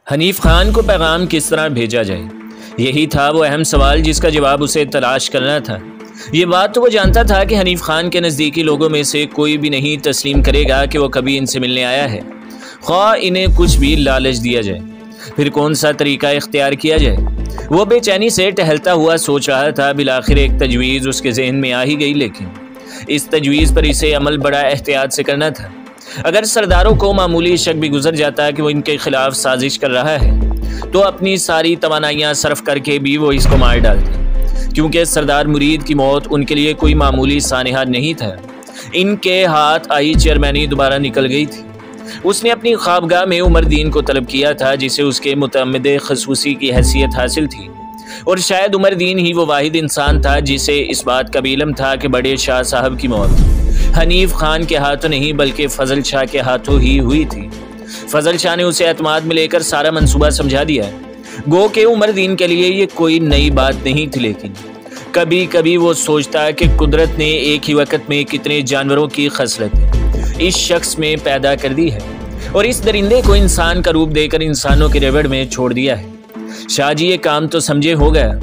हनीफ खान को पैगाम किस तरह भेजा जाए, यही था वो अहम सवाल जिसका जवाब उसे तलाश करना था। ये बात तो वो जानता था कि हनीफ खान के नज़दीकी लोगों में से कोई भी नहीं तस्लीम करेगा कि वो कभी इनसे मिलने आया है, ख्वाह इन्हें कुछ भी लालच दिया जाए। फिर कौन सा तरीका इख्तियार किया जाए, वो बेचैनी से टहलता हुआ सोच रहा था। बिलाखिर एक तजवीज़ उसके जहन में आ ही गई, लेकिन इस तजवीज़ पर इसे अमल बड़ा एहतियात से करना था। अगर सरदारों को मामूली शक भी गुजर जाता कि वो इनके खिलाफ साजिश कर रहा है, तो अपनी सारी तवानाइयाँ सर्फ करके भी वो इसको मार डालते, क्योंकि सरदार मुरीद की मौत उनके लिए कोई मामूली सानिहा नहीं था। इनके हाथ आई चेयरमैनी दोबारा निकल गई थी। उसने अपनी ख्वाबगाह में उमर दीन को तलब किया था, जिसे उसके मुतअम्मिद खसूसी की हैसियत हासिल थी, और शायद उमर दीन ही वो वाहिद इंसान था जिसे इस बात का भी इल्म था कि बड़े शाह साहब की मौत हनीफ खान के हाथों नहीं बल्कि फजल शाह के हाथों ही हुई थी। फजल शाह ने उसे एतमाद में लेकर सारा मंसूबा समझा दिया। गो के उमर दीन के लिए ये कोई नई बात नहीं थी, लेकिन कभी कभी वो सोचता कि कुदरत ने एक ही वक्त में कितने जानवरों की खसलत इस शख्स में पैदा कर दी है, और इस दरिंदे को इंसान का रूप देकर इंसानों के रेवड़ में छोड़ दिया है। शाह जी ये काम तो समझे हो गया।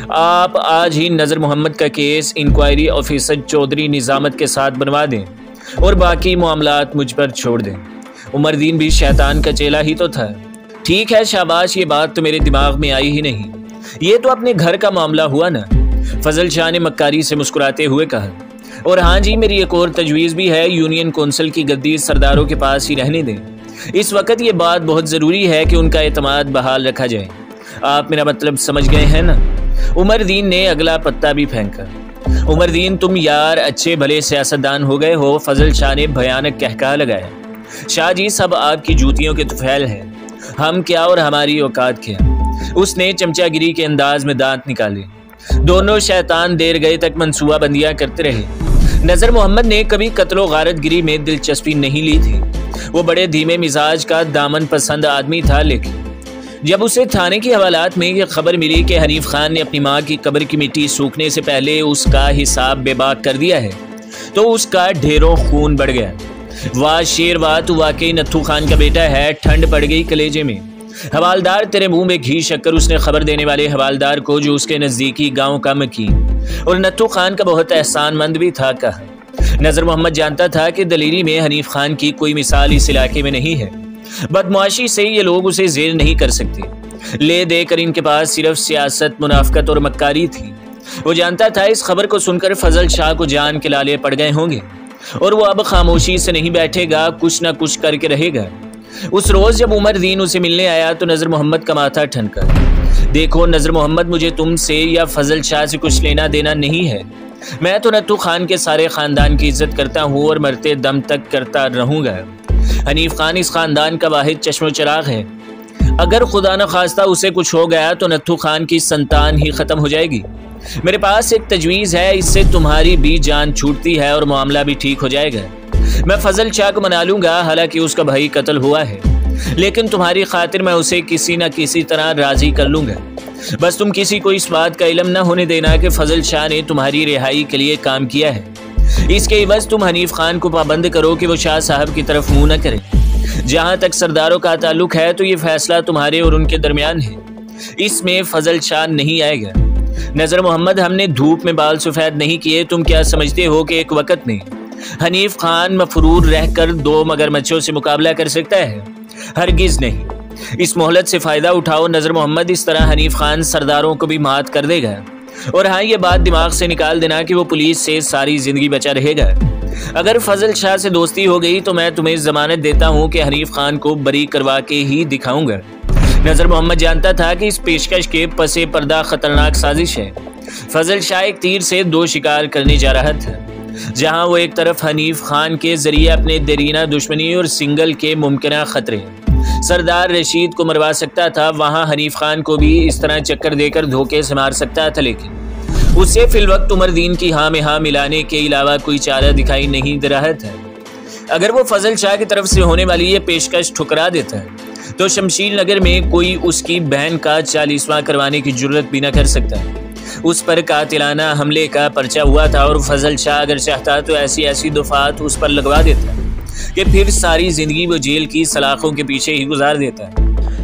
आप आज ही नज़र मोहम्मद का case inquiry officer Chaudhary Nizamat के साथ बनवा दें और बाकी मामलात मुझ पर छोड़ दें। उमर दीन भी शैतान का चेला ही तो था। ठीक है शाबाश, ये बात तो मेरे दिमाग में आई ही नहीं। ये तो अपने घर का मामला हुआ ना, फजल शाह ने मक्कारी से मुस्कुराते हुए कहा। और हाँ जी, मेरी एक और तजवीज़ भी है, यूनियन कौंसिल की गद्दी सरदारों के पास ही रहने दें। इस वक्त ये बात बहुत ज़रूरी है कि उनका एतमाद बहाल रखा जाए। आप मेरा मतलब समझ गए हैं ना? उमर दीन ने अगला पत्ता भी फेंका। उमर दीन, तुम यार अच्छे भले सियासतदान हो गए हो, फजल शाह ने भयानक कहका लगाया। शाह जी सब आपकी जूतियों के तुफैल हैं, हम क्या और हमारी औकात क्या। उसने चमचागिरी के अंदाज में दांत निकाले। दोनों शैतान देर गए तक मंसूबा बंदियां करते रहे। नज़र मोहम्मद ने कभी कत्लो गारतगिरी में दिलचस्पी नहीं ली थी। वो बड़े धीमे मिजाज का दामन पसंद आदमी था, लेकिन जब उसे थाने की हवालात में यह खबर मिली कि हनीफ खान ने अपनी माँ की कब्र की मिट्टी सूखने से पहले उसका हिसाब बेबाक कर दिया है, तो उसका ढेरों खून बढ़ गया। वाह शेर वाह, तू वाकई नत्थू खान का बेटा है। ठंड पड़ गई कलेजे में। हवालदार तेरे मुंह में घी शक्कर। उसने खबर देने वाले हवालदार को, जो उसके नज़दीकी गाँव का मकीन और नत्थू खान का बहुत एहसानमंद भी था, कहा। नज़र मोहम्मद जानता था कि दलीली में हनीफ खान की कोई मिसाल इस इलाके में नहीं है। बदमाशी से ये लोग उसे जेर नहीं कर सकते। ले देकर इनके पास सिर्फ सियासत, मुनाफकत और मक्कारी थी। वो जानता था इस खबर को सुनकर फजल शाह को जान के लाले पड़ गए होंगे, और वो अब खामोशी से नहीं बैठेगा, कुछ न कुछ करके रहेगा। उस रोज जब उमर दीन उसे मिलने आया तो नज़र मोहम्मद का माथा ठनका। देखो नज़र मोहम्मद, मुझे तुमसे या फजल शाह से कुछ लेना देना नहीं है। मैं तो नत्थू खान के सारे खानदान की इज्जत करता हूँ और मरते दम तक करता रहूँगा। हनीफ खान इस खानदान का वाहिद चश्मो चिराग है। अगर खुदा न खास्ता उसे कुछ हो गया तो नत्थू खान की संतान ही ख़त्म हो जाएगी। मेरे पास एक तजवीज़ है, इससे तुम्हारी भी जान छूटती है और मामला भी ठीक हो जाएगा। मैं फजल शाह को मना लूँगा, हालांकि उसका भाई कत्ल हुआ है, लेकिन तुम्हारी खातिर मैं उसे किसी न किसी तरह राज़ी कर लूँगा। बस तुम किसी को इस बात का इल्म न होने देना कि फजल शाह ने तुम्हारी रिहाई के लिए काम किया है। इसके एवज़ तुम हनीफ खान को पाबंद करो कि वो शाह साहब की तरफ मुंह न करे। जहाँ तक सरदारों का ताल्लुक है तो ये फैसला तुम्हारे और उनके दरमियान है, इसमें फजल शाह नहीं आएगा। नज़र मोहम्मद, हमने धूप में बाल सफ़ेद नहीं किए। तुम क्या समझते हो कि एक वक्त में हनीफ खान मफरूर रहकर दो मगरमच्छों से मुकाबला कर सकता है? हरगिज़ नहीं। इस मोहलत से फ़ायदा उठाओ नज़र मोहम्मद, इस तरह हनीफ खान सरदारों को भी मात कर देगा। और हाँ, ये बात दिमाग से निकाल देना कि वो पुलिस से सारी ज़िंदगी बचा रहेगा। अगर फजल शाह से दोस्ती हो गई तो मैं तुम्हें ज़मानत देता हूँ कि हनीफ खान को बरी करवा के ही दिखाऊंगा। नज़र मोहम्मद जानता था कि इस पेशकश के पसे पर्दा ख़तरनाक साजिश है। फजल शाह एक तीर से दो शिकार करने जा रहा था। जहाँ वो एक तरफ हनीफ खान के ज़रिए अपने देरीना दुश्मनी और सिंगल के मुमकिन ख़तरे सरदार रशीद को मरवा सकता था, वहाँ हनीफ खान को भी इस तरह चक्कर देकर धोखे से मार सकता था। लेकिन उसे फिलवक्त उमर दीन की हाँ में हाँ मिलाने के अलावा कोई चारा दिखाई नहीं दे रहा था। अगर वो फजल शाह की तरफ से होने वाली ये पेशकश ठुकरा देता है तो शमशीर नगर में कोई उसकी बहन का 40वां करवाने की जुर्रत भी न कर सकता। उस पर कातिलाना हमले का पर्चा हुआ था, और फजल शाह अगर चाहता तो ऐसी दफात उस पर लगवा देता कि फिर सारी जिंदगी वो जेल की सलाखों के पीछे ही गुजार देता।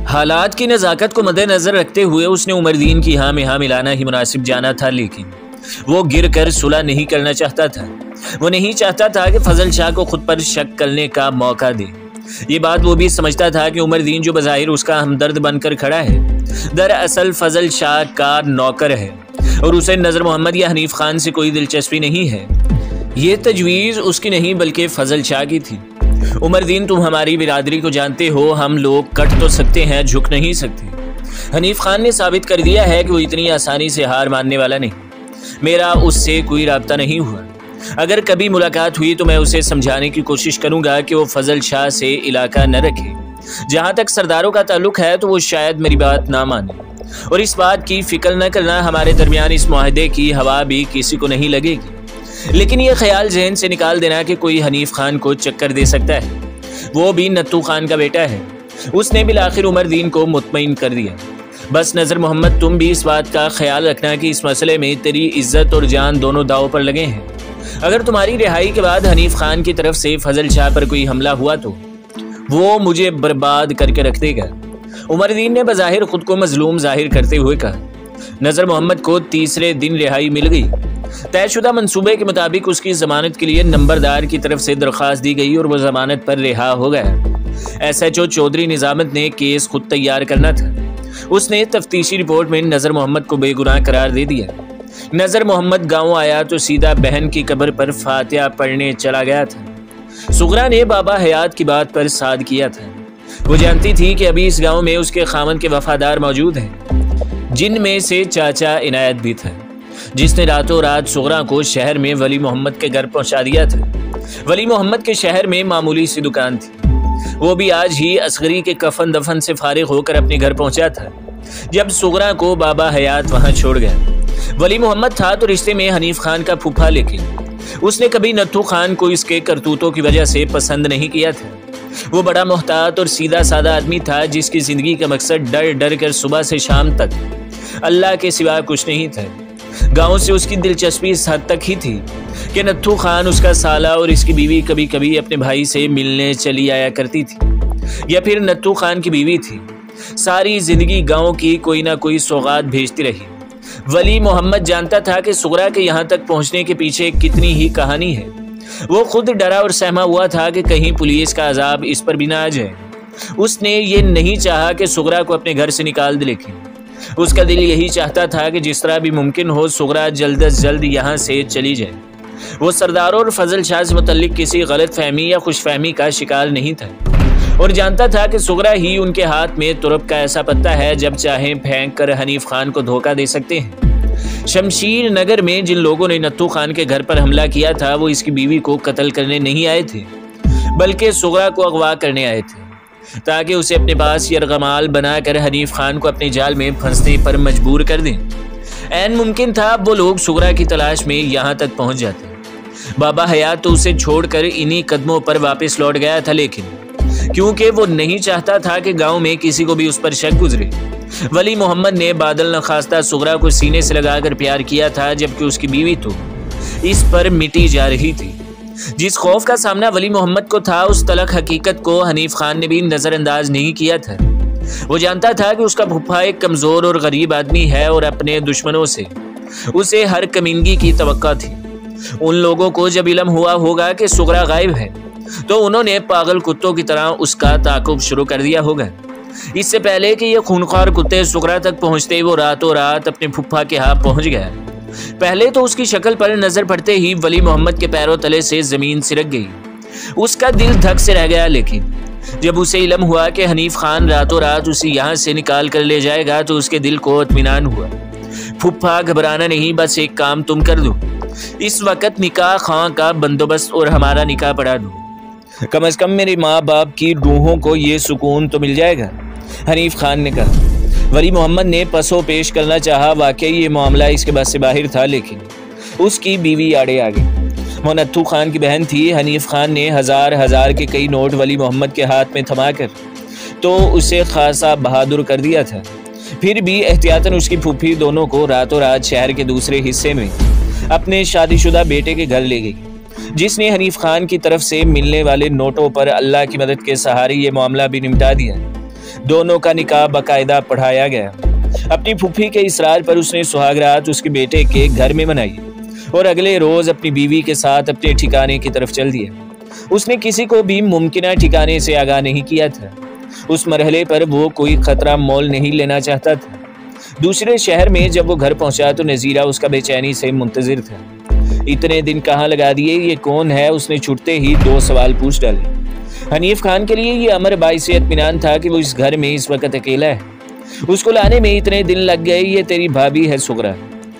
हालात की नज़ाकत को मद्देनजर रखते हुए उसने उमरदीन की हाँ में हाँ मिलाना ही मुनासिब जाना था, लेकिन वो गिर कर सुलह नहीं करना चाहता था। वो नहीं चाहता था कि फजल शाह को खुद पर शक करने का मौका दे। ये बात वो भी समझता था कि उमरदीन जो बज़ाहिर उसका हमदर्द बनकर खड़ा है, दरअसल फजल शाह का नौकर है और उसे नज़र मोहम्मद या हनीफ खान से कोई दिलचस्पी नहीं है। ये तजवीज़ उसकी नहीं बल्कि फजल शाह की थी। उमरदीन, तुम हमारी बिरादरी को जानते हो, हम लोग कट तो सकते हैं, झुक नहीं सकते। हनीफ खान ने साबित कर दिया है कि वो इतनी आसानी से हार मानने वाला नहीं। मेरा उससे कोई राब्ता नहीं हुआ। अगर कभी मुलाकात हुई तो मैं उसे समझाने की कोशिश करूंगा कि वो फजल शाह से इलाका न रखे। जहाँ तक सरदारों का ताल्लुक है तो वो शायद मेरी बात ना माने, और इस बात की फिक्र न करना, हमारे दरमियान इस मुआहदे की हवा भी किसी को नहीं लगेगी। लेकिन यह ख्याल जहन से निकाल देना कि कोई हनीफ खान को चक्कर दे सकता है। वो भी नत्थू खान का बेटा है। उसने बिलाखिर उमरदीन को मुतमईन कर दिया। बस नज़र मोहम्मद, तुम भी इस बात का ख्याल रखना कि इस मसले में तेरी इज्जत और जान दोनों दांव पर लगे हैं। अगर तुम्हारी रिहाई के बाद हनीफ खान की तरफ से फजल शाह पर कोई हमला हुआ तो वो मुझे बर्बाद करके रख देगा। उमरदीन ने बज़ाहिर खुद को मजलूम जाहिर करते हुए कहा। नज़र मोहम्मद को तीसरे दिन रिहाई मिल गई। तयशुदा मंसूबे के मुताबिक उसकी जमानत के लिए नंबरदार की तरफ से दरख्वास्त दी गई और वो जमानत पर रिहा हो गया। SHO चौधरी निजामत ने केस खुद तैयार करना था। उसने तफ्तीशी रिपोर्ट में नज़र मोहम्मद को बेगुनाह करार दे दिया। नज़र मोहम्मद गाँव आया तो सीधा बहन की कब्र पर फातिहा पढ़ने चला गया था। सुगरा ने बाबा हयात की बात पर साद किया था। वो जानती थी कि अभी इस गाँव में उसके खामन के वफादार मौजूद हैं, जिनमें से चाचा इनायत भी था, जिसने रातों रात सुगरा को शहर में वली मोहम्मद के घर पहुंचा दिया था। वली मोहम्मद के शहर में मामूली सी दुकान थी। वो भी आज ही असगरी के कफन दफन से फारिग होकर अपने घर पहुंचा था जब सुगरा को बाबा हयात वहां छोड़ गया। वली मोहम्मद था तो रिश्ते में हनीफ खान का फूफा, लेकिन उसने कभी नत्थू खान को इसके करतूतों की वजह से पसंद नहीं किया था। वो बड़ा मोहतात और सीधा सादा आदमी था, जिसकी जिंदगी का मकसद डर डर कर सुबह से शाम तक अल्लाह के सिवा कुछ नहीं था। गाँव से उसकी दिलचस्पी इस हद तक ही थी कि नत्थू खान, उसका साला और इसकी बीवी कभी कभी अपने भाई से मिलने चली आया करती थी, या फिर नत्थू खान की बीवी थी। सारी जिंदगी गाँव की कोई ना कोई सौगात भेजती रही। वली मोहम्मद जानता था कि सुगरा के यहाँ तक पहुँचने के पीछे कितनी ही कहानी है। वो खुद डरा और सहमा हुआ था कि कहीं पुलिस का अजाब इस पर भी ना आ जाए। उसने ये नहीं चाहा कि सुगरा को अपने घर से निकाल दे, लेकिन उसका दिल यही चाहता था कि जिस तरह भी मुमकिन हो सुगरा जल्द अज जल्द यहाँ से चली जाए। वो सरदारों और फजल शाह से मुतल्लिक किसी गलत फहमी या खुशफहमी का शिकार नहीं था और जानता था कि सुगरा ही उनके हाथ में तुरब का ऐसा पत्ता है, जब चाहें फेंक कर हनीफ खान को धोखा दे सकते हैं। शमशीर नगर में जिन लोगों ने नत्थू खान के घर पर हमला किया था, वो इसकी बीवी को कत्ल करने नहीं आए थे, बल्कि सुगरा को अगवा करने आए थे, ताकि उसे अपने पास यरगमाल बनाकर हनीफ खान को अपने जाल में फंसने पर मजबूर कर दें। ऐन मुमकिन था वो लोग सुगरा की तलाश में यहाँ तक पहुँच जाते। बाबा हयात तो उसे छोड़कर इन्हीं कदमों पर वापस लौट गया था, लेकिन क्योंकि वो नहीं चाहता था कि गांव में किसी को भी उस पर शक गुजरे, वली मोहम्मद ने बादल नखास्ता सुगरा को सीने से लगाकर प्यार किया था, जबकि उसकी बीवी तो इस पर मिटी जा रही थी। जिस खौफ का सामना वली मोहम्मद को था, उस तलख हकीकत को हनीफ खान ने भी नज़रअंदाज नहीं किया था। वो जानता था कि उसका फूफा एक कमज़ोर और गरीब आदमी है और अपने दुश्मनों से उसे हर कमीनगी की तवक्का थी। उन लोगों को जब इल्म हुआ होगा कि सुगरा गायब है, तो उन्होंने पागल कुत्तों की तरह उसका ताक़ुब शुरू कर दिया होगा। इससे पहले कि ये खूनख्वार कुत्ते सुगरा तक पहुँचते, वो रातों रात अपने फूफा के यहाँ पहुँच गया। पहले तो उसकी शक्ल पर नजर पड़ते ही वली मोहम्मद के पैरों तले से जमीन सिरक गई। उसका दिल धक से रह गया, लेकिन जब उसे इल्म हुआ कि हनीफ खान रातों रात उसे यहाँ से निकाल कर ले जाएगा, तो उसके दिल को इत्मीनान हुआ। फुप्पा, घबराना नहीं, बस एक काम तुम कर दो, इस वक्त निकाह खां का बंदोबस्त और हमारा निकाह पढ़ा दो। कम से कम मेरे माँ बाप की रूहों को ये सुकून तो मिल जाएगा, हनीफ खान ने कहा। वली मोहम्मद ने पसो पेश करना चाहा। वाकई ये मामला इसके बस से बाहर था, लेकिन उसकी बीवी आड़े आ गई। वो नत्थू खान की बहन थी। हनीफ खान ने हजार के कई नोट वली मोहम्मद के हाथ में थमाकर तो उसे खासा बहादुर कर दिया था। फिर भी एहतियातन उसकी फूफी दोनों को रातों रात शहर के दूसरे हिस्से में अपने शादीशुदा बेटे के घर ले गई, जिसने हनीफ खान की तरफ से मिलने वाले नोटों पर अल्लाह की मदद के सहारे ये मामला भी निपटा दिया। दोनों का निकाह बाकायदा पढ़ाया गया। अपनी फूफी के इसरार पर उसने सुहागरात उसके बेटे के घर में मनाई और अगले रोज अपनी बीवी के साथ अपने ठिकाने की तरफ चल दिया। उसने किसी को भी मुमकिन ठिकाने से आगाह नहीं किया था। उस मरहले पर वो कोई खतरा मोल नहीं लेना चाहता था। दूसरे शहर में जब वो घर पहुंचा तो नजीरा उसका बेचैनी से मुंतजिर था। इतने दिन कहाँ लगा दिए, ये कौन है? उसने छुटते ही 2 सवाल पूछ डाले। हनीफ खान के लिए ये अमर बाइस इत्मीनान था कि वो इस घर में इस वक्त अकेला है। उसको लाने में इतने दिन लग गए। ये तेरी भाभी है सुगरा,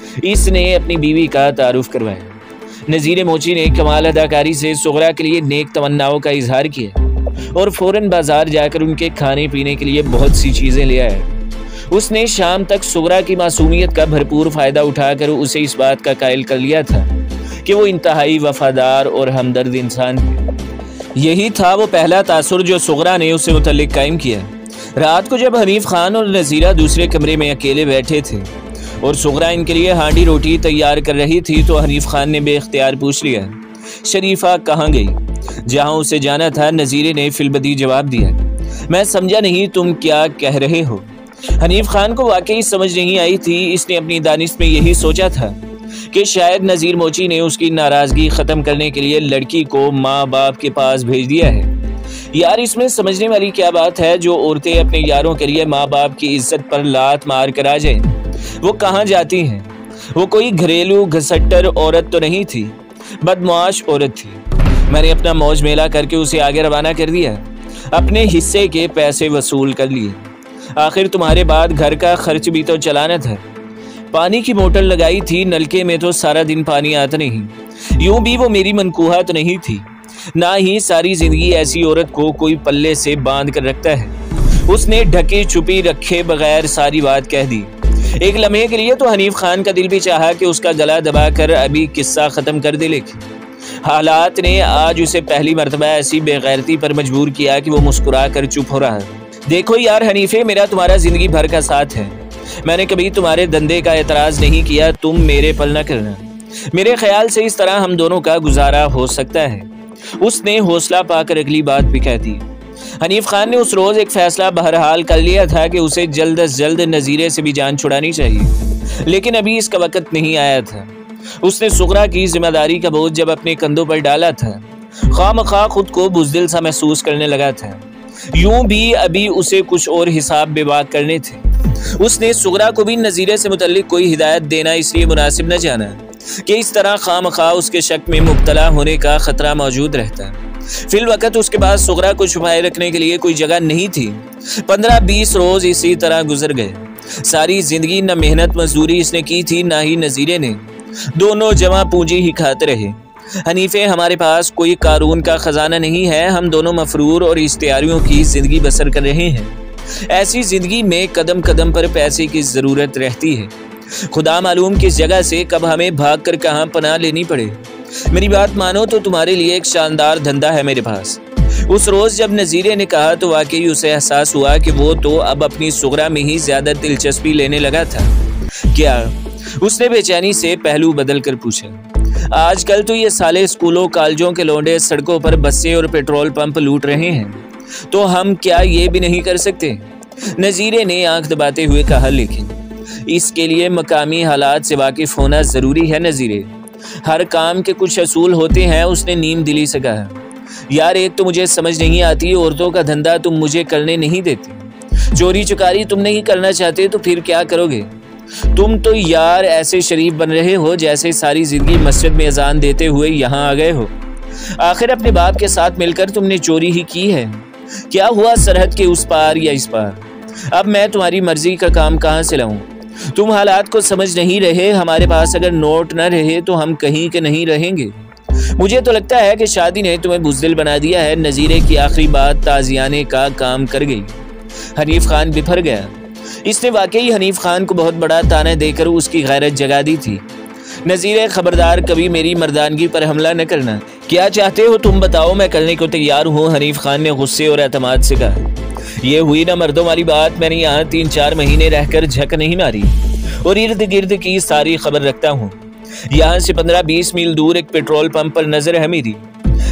इसने अपनी बीवी का तारुफ करवाया। नज़ीर मोची ने कमाल अदाकारी से सुगरा के लिए नेक तमन्नाओं का इजहार किया और फौरन बाजार जाकर उनके खाने पीने के लिए बहुत सी चीज़ें ले आया। उसने शाम तक सुगरा की मासूमियत का भरपूर फ़ायदा उठाकर उसे इस बात का कायल कर लिया था कि वो इंतहाई वफादार और हमदर्द इंसान है। यही था वो पहला तासुर जो सुगरा ने उससे मुतल्लिक कायम किया। रात को जब हनीफ खान और नज़ीरा दूसरे कमरे में अकेले बैठे थे और सुगरा इनके लिए हांडी रोटी तैयार कर रही थी तो हनीफ खान ने बेख्तियार पूछ लिया, शरीफा कहाँ गई? जहाँ उसे जाना था नज़ीरे ने फिलबदी जवाब दिया, मैं समझा नहीं तुम क्या कह रहे हो। हनीफ खान को वाकई समझ नहीं आई थी। इसने अपनी दानिश में यही सोचा था कि शायद नज़ीर मोची ने उसकी नाराज़गी ख़त्म करने के लिए लड़की को माँ बाप के पास भेज दिया है। यार, इसमें समझने वाली क्या बात है? जो औरतें अपने यारों के लिए माँ बाप की इज्जत पर लात मार कर आ जाएं, वो कहाँ जाती हैं? वो कोई घरेलू घसट्टर औरत तो नहीं थी, बदमाश औरत थी। मैंने अपना मौज मेला करके उसे आगे रवाना कर दिया, अपने हिस्से के पैसे वसूल कर लिए। आखिर तुम्हारे बाद घर का खर्च भी तो चलाना था। पानी की मोटर लगाई थी, नलके में तो सारा दिन पानी आता नहीं। यूं भी वो मेरी मनकूहा तो नहीं थी, ना ही सारी जिंदगी ऐसी औरत को कोई पल्ले से बांध कर रखता है। उसने ढके छुपी रखे बगैर सारी बात कह दी। एक लम्हे के लिए तो हनीफ खान का दिल भी चाहा कि उसका गला दबाकर अभी किस्सा ख़त्म कर दे, लेकिन हालात ने आज उसे पहली मर्तबा ऐसी बेगैरती पर मजबूर किया कि वो मुस्कुरा कर चुप हो रहा। देखो यार हनीफे, मेरा तुम्हारा ज़िंदगी भर का साथ है। मैंने कभी तुम्हारे धंधे का एतराज़ नहीं किया, तुम मेरे पल न करना। मेरे ख्याल से इस तरह हम दोनों का गुजारा हो सकता है। उसने हौसला पाकर अगली बात भी कह दी। हनीफ खान ने उस रोज़ एक फ़ैसला बहरहाल कर लिया था कि उसे जल्द अज जल्द नज़ीरे से भी जान छुड़ानी चाहिए, लेकिन अभी इसका वक़्त नहीं आया था। उसने सुगरा की जिम्मेदारी का बोझ जब अपने कंधों पर डाला था, खामखा खुद को बुज़दिल सा महसूस करने लगा था। यूं भी अभी उसे कुछ और हिसाब बेबाक करने थे। उसने सुगरा को भी नज़ीरे से मुतल्लिक कोई हिदायत देना इसलिए मुनासिब न जाना कि इस तरह खामखा उसके शक में मुब्तला होने का ख़तरा मौजूद रहता। फिल वक़्त उसके पास सुगरा को छुपाए रखने के लिए कोई जगह नहीं थी। 15-20 रोज़ इसी तरह गुजर गए। सारी ज़िंदगी न मेहनत मजदूरी इसने की थी, ना ही नज़ीरे ने। दोनों जमा पूंजी ही खाते रहे। हनीफे, हमारे पास कोई कारून का ख़जाना नहीं है। हम दोनों मफरूर और इश्तियारियों की ज़िंदगी बसर कर रहे हैं। ऐसी ज़िंदगी में कदम कदम पर पैसे की ज़रूरत रहती है। खुदा मालूम किस जगह से कब हमें भाग कर कहाँ पनाह लेनी पड़े। मेरी बात मानो तो तुम्हारे लिए एक शानदार धंधा है मेरे पास। उस रोज़ जब नज़ीरे ने कहा तो वाकई उसे एहसास हुआ कि वो तो अब अपनी सुगरा में ही ज़्यादा दिलचस्पी लेने लगा था। क्या? उसने बेचैनी से पहलू बदल कर पूछा। आजकल तो ये साले स्कूलों कॉलेजों के लौंडे सड़कों पर बसें और पेट्रोल पंप लूट रहे हैं, तो हम क्या ये भी नहीं कर सकते? नज़ीरे ने आंख दबाते हुए कहा, लेकिन इसके लिए मकामी हालात से वाकिफ़ होना ज़रूरी है नज़ीरे। हर काम के कुछ असूल होते हैं। उसने नीम दिली से कहा, यार एक तो मुझे समझ नहीं आती, औरतों का धंधा तुम मुझे करने नहीं देती। चोरी चुकारी तुम नहीं करना चाहते तो फिर क्या करोगे? तुम तो यार ऐसे शरीफ बन रहे हो जैसे सारी जिंदगी मस्जिद में अजान देते हुए यहाँ आ गए हो। आखिर अपने बाप के साथ मिलकर तुमने चोरी ही की है। क्या हुआ सरहद के उस पार या इस पार? अब मैं तुम्हारी मर्जी का काम कहाँ से लाऊं? तुम हालात को समझ नहीं रहे। हमारे पास अगर नोट न रहे तो हम कहीं के नहीं रहेंगे। मुझे तो लगता है कि शादी ने तुम्हें बुज़दिल बना दिया है। नज़ीरे की आखिरी बात ताज़ियाने का काम कर गई। हनीफ खान बिफर गया। इसने वाकई हनीफ खान को बहुत बड़ा ताना देकर उसकी गैरत जगा दी थी। नज़ीरे, खबरदार कभी मेरी मर्दानगी पर हमला न करना। क्या चाहते हो तुम बताओ, मैं करने को तैयार हूँ। हनीफ खान ने गुस्से और एतमाद से कहा। ये हुई ना मर्दों वाली बात। मैंने यहाँ 3-4 महीने रहकर झक नहीं मारी और इर्द गिर्द की सारी खबर रखता हूँ। यहाँ से 15-20 मील दूर एक पेट्रोल पंप पर नजर है मेरी।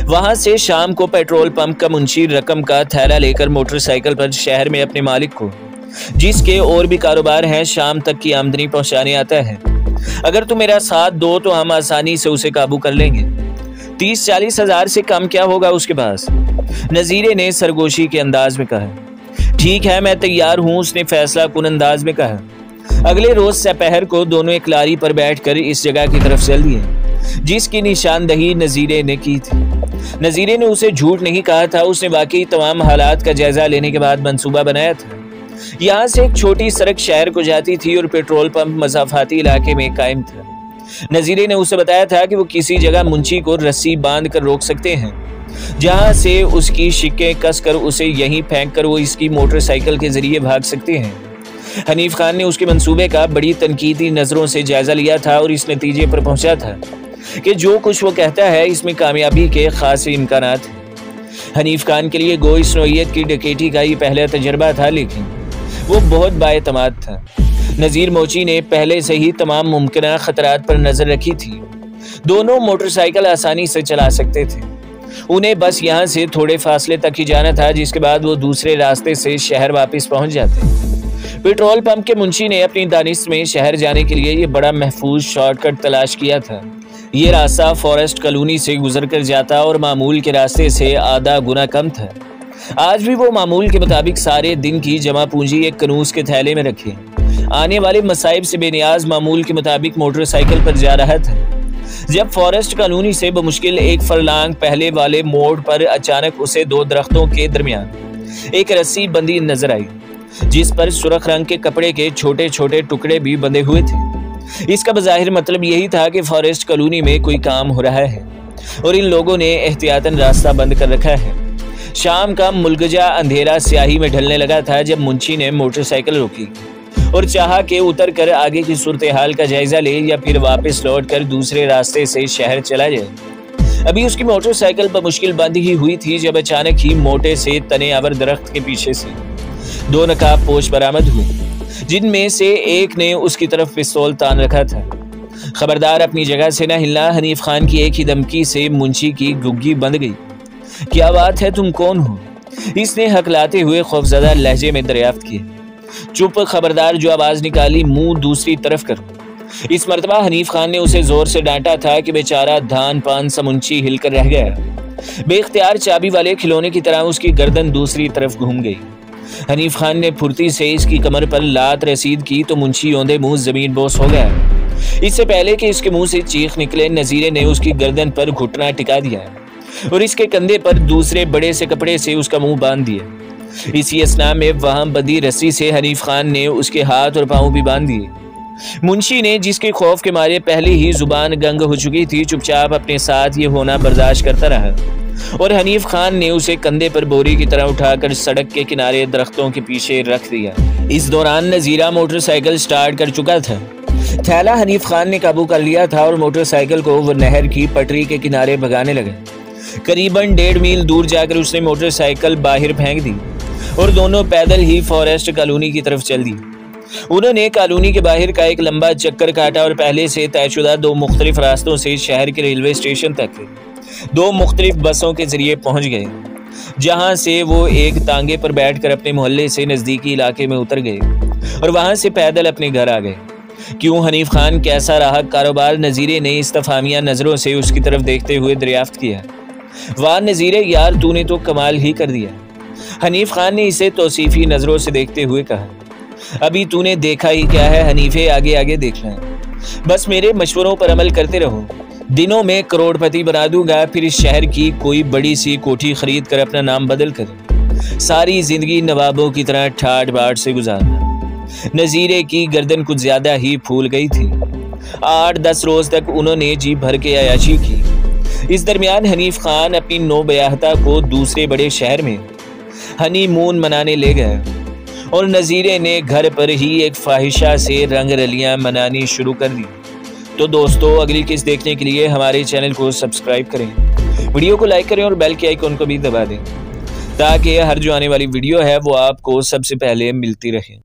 वहां से शाम को पेट्रोल पंप का मुंशी रकम का थैला लेकर मोटरसाइकिल पर शहर में अपने मालिक को, जिसके और भी कारोबार हैं, शाम तक की आमदनी पहुंचाने आता है। अगर तुम मेरा साथ दो तो हम आसानी से उसे काबू कर लेंगे। 30-40 हजार से कम क्या होगा उसके पास? नजीरे ने सरगोशी के अंदाज में कहा। ठीक है, मैं तैयार हूँ, उसने फैसला कुन अंदाज में कहा। अगले रोज दोपहर को दोनों एक लारी पर बैठकर इस जगह की तरफ चल दिए जिसकी निशानदही नजीरे ने की थी। नजीरे ने उसे झूठ नहीं कहा था, उसने वाकई तमाम हालात का जायजा लेने के बाद मंसूबा बनाया था। यहाँ से एक छोटी सड़क शहर को जाती थी और पेट्रोल पंप मसाफाती इलाके में कायम था। नजीरे ने उसे बताया था कि वो किसी जगह मुंशी को रस्सी बांध कर रोक सकते हैं, जहां से उसकी शिक्के कसकर उसे यहीं फेंक कर वो इसकी मोटरसाइकिल के जरिए भाग सकते हैं। हनीफ खान ने उसके मंसूबे का बड़ी तनकीदी नजरों से जायजा लिया था और इस नतीजे पर पहुंचा था कि जो कुछ वो कहता है इसमें कामयाबी के खास इम्कानात हैं। हनीफ खान के लिए गो इस नौइयत की डकैती का ये पहला तजर्बा था, लेकिन वो बहुत बाएतमाद था। नज़ीर मोची ने पहले से ही तमाम मुमकिन खतरात पर नजर रखी थी। दोनों मोटरसाइकिल आसानी से चला सकते थे, उन्हें बस यहाँ से थोड़े फासले तक ही जाना था, जिसके बाद वो दूसरे रास्ते से शहर वापस पहुंच जाते। पेट्रोल पंप के मुंशी ने अपनी दानिश में शहर जाने के लिए ये बड़ा महफूज शॉर्टकट तलाश किया था। ये रास्ता फॉरेस्ट कॉलोनी से गुजर कर जाता और मामूल के रास्ते से आधा गुना कम था। आज भी वो मामूल के मुताबिक सारे दिन की जमा पूंजी एक कनूस के थैले में रखे आने वाले मसाइब से बेनियाज मामूल के मुताबिक मोटरसाइकिल पर जा रहा था, जब फॉरेस्ट कॉलोनी से बमुश्किल एक फरलांग पहले वाले मोड़ पर अचानक उसे दो दरख्तों के दरमियान एक रस्सी बंधी नजर आई, जिस पर सुर्ख रंग के कपड़े के छोटे छोटे टुकड़े भी बंधे हुए थे। इसका बज़ाहिर मतलब यही था कि फॉरेस्ट कॉलोनी में कोई काम हो रहा है और इन लोगों ने एहतियातन रास्ता बंद कर रखा है। शाम का मुलगजा अंधेरा स्याही में ढलने लगा था जब मुंशी ने मोटरसाइकिल रोकी और चाहा कि उतर कर आगे की सूरत हाल का जायजा ले या फिर वापस लौट कर दूसरे रास्ते से शहर चला जाए। अभी उसकी मोटरसाइकिल बमुश्किल बंद ही हुई थी जब अचानक ही मोटे से तने आवर दरख्त के पीछे से दो नकाब पोश बरामद हुए, जिनमें से एक ने उसकी तरफ पिस्तौल तान रखा था। खबरदार, अपनी जगह से न हिलना। हनीफ खान की एक ही धमकी से मुंशी की गुग्गी बंद गई। क्या बात है, तुम कौन हो? इसने हकलाते हुए खौफजदा लहजे में दरियाफ्त की। चुप, खबरदार, जो आवाज निकाली मुंह दूसरी तरफ करो। इस मर्तबा हनीफ खान ने उसे जोर से डांटा था कि बेचारा धान पान सा मुंशी हिलकर रह गया। बेख्तियार चाबी वाले खिलौने की तरह उसकी गर्दन दूसरी तरफ घूम गई। हनीफ खान ने फुर्ती से इसकी कमर पर लात रसीद की तो मुंशी औंधे मुंह जमीन बोस हो गया। इससे पहले कि इसके मुंह से चीख निकले, नजीरे ने उसकी गर्दन पर घुटना टिका दिया और इसके कंधे पर दूसरे बड़े से कपड़े से उसका मुंह बांध दिया। इसी असना में वहां बंधी रस्सी से हनीफ खान ने उसके हाथ और पांव भी बांध दिए। मुंशी ने, जिसके खौफ के मारे पहले ही जुबान गंग हो चुकी थी, चुपचाप अपने साथ ये होना बर्दाश्त करता रहा और हनीफ खान ने उसे कंधे पर बोरी की तरह उठाकर सड़क के किनारे दरख्तों के पीछे रख दिया। इस दौरान नजीरा मोटरसाइकिल स्टार्ट कर चुका था। थैला हनीफ खान ने काबू कर लिया था और मोटरसाइकिल को वो नहर की पटरी के किनारे भगाने लगे। करीबन 1.5 मील दूर जाकर उसने मोटरसाइकिल बाहर फेंक दी और दोनों पैदल ही फॉरेस्ट कॉलोनी की तरफ चल दी। उन्होंने कॉलोनी के बाहर का एक लंबा चक्कर काटा और पहले से तयशुदा दो मुख्तलिफ रास्तों से शहर के रेलवे स्टेशन तक दो मुख्तलिफ बसों के जरिए पहुंच गए, जहां से वो एक तांगे पर बैठकर अपने मोहल्ले से नजदीकी इलाके में उतर गए और वहां से पैदल अपने घर आ गए। क्यों हनीफ खान, कैसा रहा कारोबार? नजीरे ने इस्तफामिया नजरों से उसकी तरफ देखते हुए दरियाफ्त किया। वाह नजीरे यार, तूने तो कमाल ही कर दिया। हनीफ खान ने इसे तौसीफी नजरों से देखते हुए कहा। अभी तूने देखा ही क्या है हनीफे, आगे आगे देखना है। बस मेरे मशवरों पर अमल करते रहो, दिनों में करोड़पति बना दूंगा, फिर इस शहर की कोई बड़ी सी कोठी खरीद कर अपना नाम बदल कर सारी जिंदगी नवाबों की तरह ठाट बाट से गुजारना। नजीरे की गर्दन कुछ ज्यादा ही फूल गई थी। 8-10 रोज तक उन्होंने जी भर के अयाशी की। इस दरमियान हनीफ खान अपनी नौबयाहता को दूसरे बड़े शहर में हनीमून मनाने ले गए और नजीरे ने घर पर ही एक फाहिशा से रंग रलियां मनानी शुरू कर दी। तो दोस्तों, अगली किस्त देखने के लिए हमारे चैनल को सब्सक्राइब करें, वीडियो को लाइक करें और बेल के आइकन को भी दबा दें ताकि हर जो आने वाली वीडियो है वो आपको सबसे पहले मिलती रहे।